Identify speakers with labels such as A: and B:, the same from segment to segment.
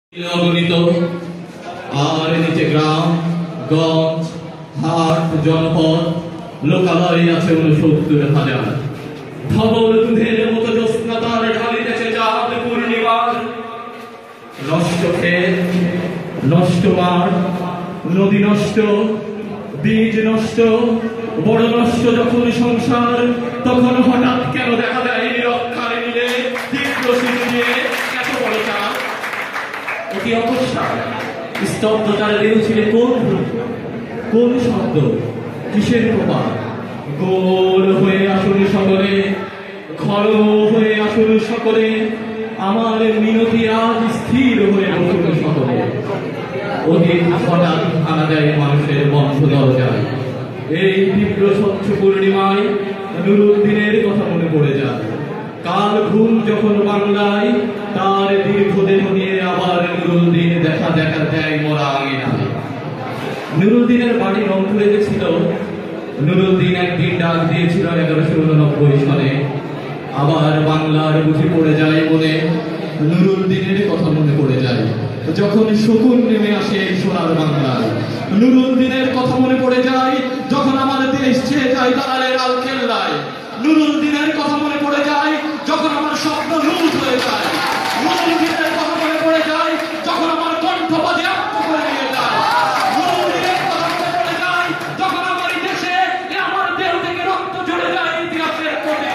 A: অগণিত আর নিচে গ্রাম গঞ্জ হাট জনপদ লোকালয় আছে ৬৯,০০০। ধবল দুধের মতো জ্যোৎস্না তার ঢালিতেছে চাঁদ পূর্ণিমার। নষ্ট ক্ষেত, নষ্ট মাঠ, নদী নষ্ট, বীজ নষ্ট, বড় নষ্ট যখন সংসার, তখন হঠাৎ কেন দেখা দেয় নিরক্ষারে মিলে তীব্র শীত দিয়ে এত বড় চাঁদ। অতি অকস্মাৎ স্তব্ধতার বেরোছিলে কোন শব্দ, কিসের প্রভাব? গোল হয়ে আসুন সকলে, ঘর হয়ে আসুন সকলে, আমার মিনতি আজ স্থির হয়ে আসুন সকলে। অতীত হঠাৎ আনা দেয় মানুষের বন্ধ দরজায়। এই তীব্র স্বচ্ছ পূর্ণিমায় নুরুদ্দিনের কথা মনে পড়ে যায়। কাল ঘুম যখন বাংলায়, তার দীর্ঘদেহ নিয়ে আবার নুরুদ্দিন দেখা দেয় মরা আঙিনায়। নুরুদ্দিনের বাড়ি রংপুরে ছিল। নুরুদ্দিন একদিন ডাক দিয়েছিল ১১৮৯ সালে। আবার বাংলার বুঝি পড়ে যায় মনে, নুরুদ্দিনের কথা মনে পড়ে যায়। যখন শকুন নেমে আসে এই সোনার বাংলায়, নুরুদ্দিনের কথা মনে পড়ে যায়। যখন আমার দেশ ছেয়ে যায় দালালের আলকেল্লায়, নুরুদ্দিনের কথা মনে পড়ে যায়। যখন আমার স্বপ্ন লুট হয়ে যায়, নুরুদ্দিনের কথা মনে পড়ে যায়। যখন আমার কণ্ঠ বাজেয়াপ্ত করে নিয়ে যায়, নুরুদ্দিনের কথা মনে পড়ে যায়। যখন আমার দেশে আমার দেহ থেকে রক্ত ঝরে যায় ইতিহাসের প্রতি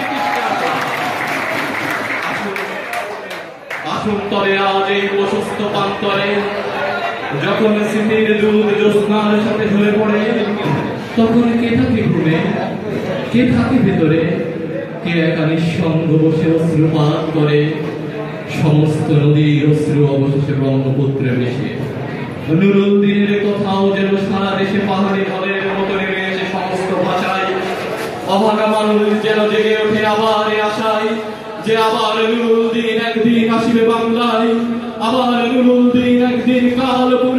A: আসুন তরে আজ এই প্রশস্ত প্রান্তরে, যখন স্মৃতির দুধ জ্যোৎস্নার সাথে ঝরে পড়ে, তখন কে থাকে ঘুমে, কে থাকে ভেতরে, কে একা নিঃসঙ্গ বসে অশ্রুপাত করে। সমস্ত নদীর অশ্রু অবশেষে ব্রহ্মপুত্রে মিশে। নুরুদ্দিনের কথাও যেন সারা দেশে পাহাড়ি ঢলের মতো নেমে এসে সমস্ত ভাষায়। অভাগা মানুষ যেন জেগে ওঠে আবার এ আশায়, যে আবার নুরুদ্দিন একদিন আসিবে বাংলায়, আবার নুরুদ্দিন একদিন কাল